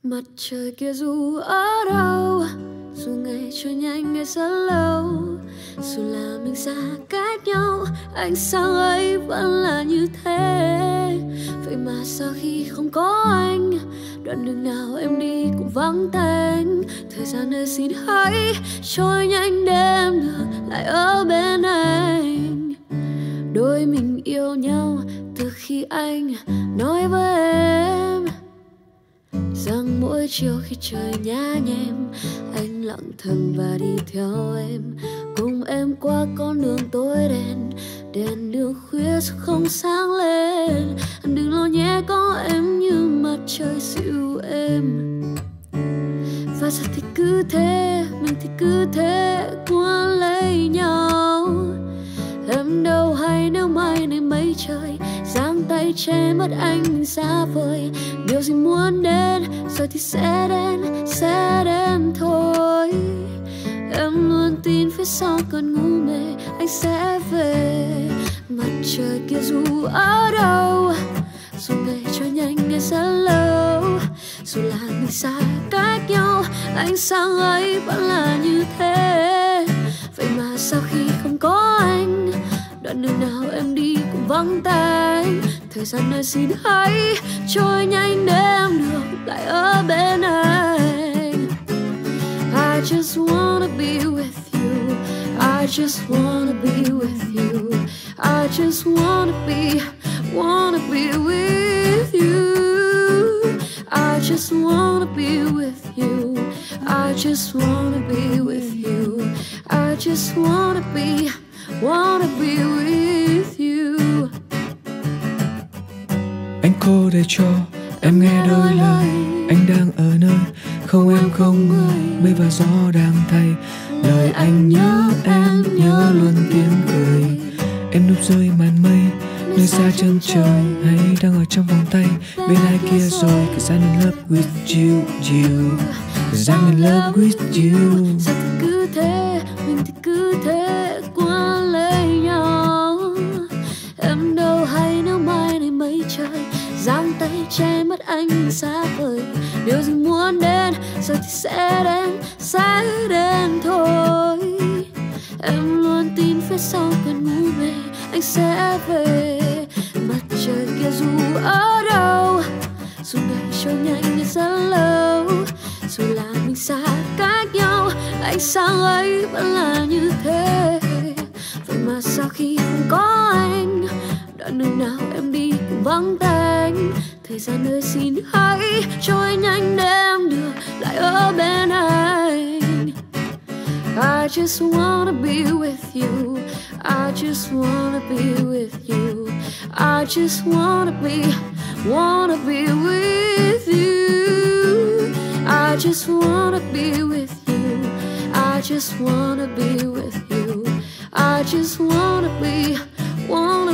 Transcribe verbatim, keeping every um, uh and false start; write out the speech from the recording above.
Mặt trời kia dù ở đâu, dù ngày trôi nhanh ngày rất lâu, dù là mình xa cách nhau, ánh sáng ấy vẫn là như thế. Vậy mà sao khi không có anh, đoạn đường nào em đi cũng vắng tanh. Thời gian ơi xin hãy trôi nhanh để em được lại ở bên anh. Đôi mình yêu nhau từ khi anh nói với em rằng mỗi chiều khi trời nhá nhem, anh lặng thầm và đi theo em, cùng em qua con đường tối đen. Đèn đường khuya không sáng lên, đừng lo nhé có em như mặt trời dịu êm. Và giờ thì cứ thế, mình thì cứ thế cuốn lấy nhau. Em đâu hay nếu mai này mây trời giang tay che mất anh mình xa vời. Điều gì muốn đến rồi thì sẽ đến, sẽ đến thôi. Em luôn tin phía sau cơn ngủ mê anh sẽ về. Mặt trời kia dù ở đâu, dù ngày trôi nhanh ngày rất lâu, dù là mình xa cách nhau, ánh sáng ấy vẫn là như thế. Vậy mà sao khi không có anh, đoạn đường nào em đi cũng vắng tanh. Thời gian ơi xin hãy trôi nhanh để em được lại ở bên anh. I just wanna be with you, I just wanna be with you, I just wanna be, wanna be with you. I just wanna be with you, I just wanna be with you, I just wanna be, wanna be with you. Anh cô để cho em nghe đôi lời, anh đang ở nơi không em không người, mây và gió đang thay lời anh nhớ em, nhớ luôn tiếng cười em núp dưới màn mây nơi xa chân trời, hay đang ở trong vòng tay bên ai kia rồi. Cause I'm in love with you, you. Cause I'm in love with you. Sao thì cứ thế, mình thì cứ thế cuốn lấy nhau. Em đâu hay nếu mai này mây trời giang tay che mất anh xa vời. Điều gì muốn đến rồi thì sẽ đến, sẽ đến thôi. Em luôn tin phía sau cơn ngủ mê anh sẽ về. Mặt trời kia dù ở đâu, dù ngày trôi nhanh ngày rất lâu, dù là mình xa cách nhau, ánh sáng ấy vẫn là như thế. Vậy mà sao khi không có anh, đoạn đường nào em đi cũng vắng tanh. Thời gian ơi xin hãy trôi nhanh để em được lại ở bên anh. I just wanna be with you, I just wanna be with you, I just wanna be, wanna be with you. I just wanna be with you, I just wanna be with you, I just wanna be, wanna